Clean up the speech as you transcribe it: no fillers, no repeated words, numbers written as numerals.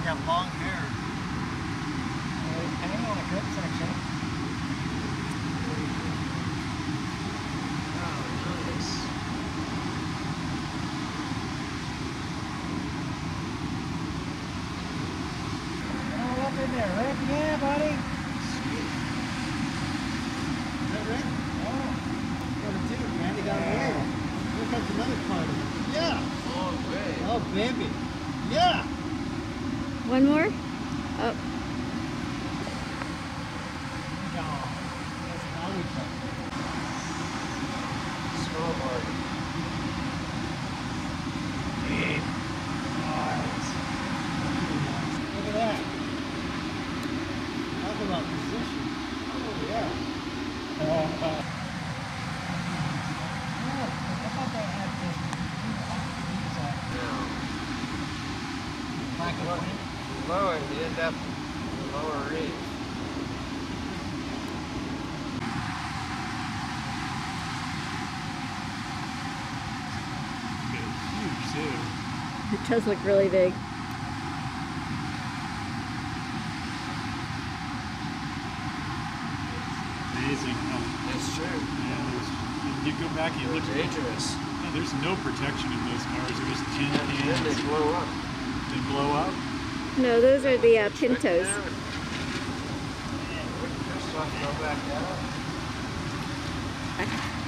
have long hair. Hang on a good section. Oh, nice. All up in there, Rick. Yeah, buddy. Sweet. Is that Rick? Oh. What a dude, man. He got away. Here comes another party. Yeah. Oh, great. Oh, baby. Yeah. One more? Oh. Gone. That's an ollie truck. Snowboard. Nice. Look at that. Talk about position. Oh, yeah. Oh, I thought they had this. Black and white. Lower, you end up lower reef. Huge too. It does look really big. Amazing. That's true. Yeah, you go back and you look. Dangerous. Yeah, there's no protection in those cars. It was tin And then they cans. blow up. They blow up. No, those are the Pintos. Just go back down.